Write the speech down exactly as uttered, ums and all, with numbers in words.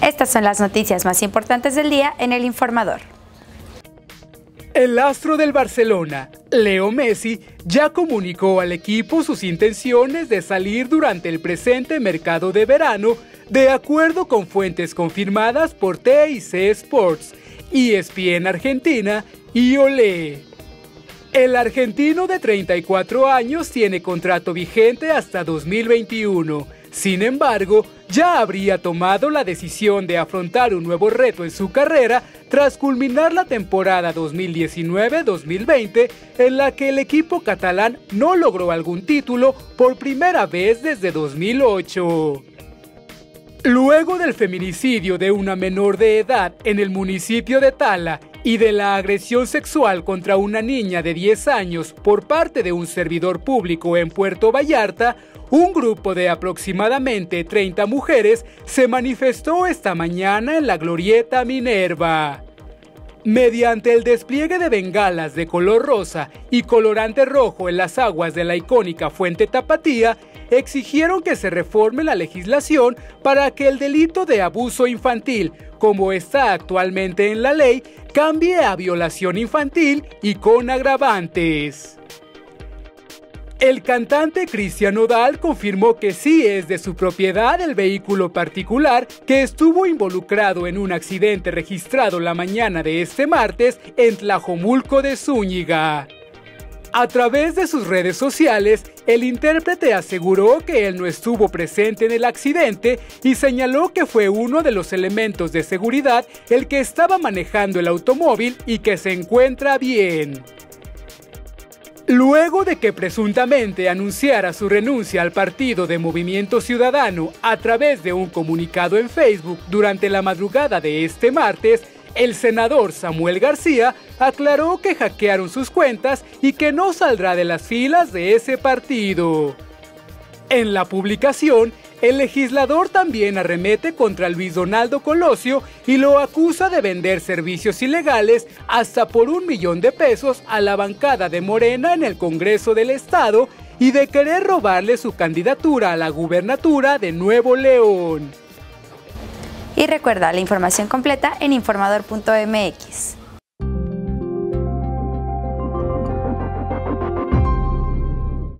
Estas son las noticias más importantes del día en El Informador. El astro del Barcelona, Leo Messi, ya comunicó al equipo sus intenciones de salir durante el presente mercado de verano, de acuerdo con fuentes confirmadas por T I C Sports, E S P N Argentina y Olé. El argentino de treinta y cuatro años tiene contrato vigente hasta dos mil veintiuno. Sin embargo, ya habría tomado la decisión de afrontar un nuevo reto en su carrera tras culminar la temporada dos mil diecinueve dos mil veinte, en la que el equipo catalán no logró algún título por primera vez desde dos mil ocho. Luego del feminicidio de una menor de edad en el municipio de Tala y de la agresión sexual contra una niña de diez años por parte de un servidor público en Puerto Vallarta, un grupo de aproximadamente treinta mujeres se manifestó esta mañana en la Glorieta Minerva. Mediante el despliegue de bengalas de color rosa y colorante rojo en las aguas de la icónica Fuente Tapatía, exigieron que se reforme la legislación para que el delito de abuso infantil, como está actualmente en la ley, cambie a violación infantil y con agravantes. El cantante Cristian Nodal confirmó que sí es de su propiedad el vehículo particular que estuvo involucrado en un accidente registrado la mañana de este martes en Tlajomulco de Zúñiga. A través de sus redes sociales, el intérprete aseguró que él no estuvo presente en el accidente y señaló que fue uno de los elementos de seguridad el que estaba manejando el automóvil y que se encuentra bien. Luego de que presuntamente anunciara su renuncia al partido de Movimiento Ciudadano a través de un comunicado en Facebook durante la madrugada de este martes, el senador Samuel García aclaró que hackearon sus cuentas y que no saldrá de las filas de ese partido. En la publicación, el legislador también arremete contra Luis Donaldo Colosio y lo acusa de vender servicios ilegales hasta por un millón de pesos a la bancada de Morena en el Congreso del Estado y de querer robarle su candidatura a la gubernatura de Nuevo León. Y recuerda la información completa en informador punto m x.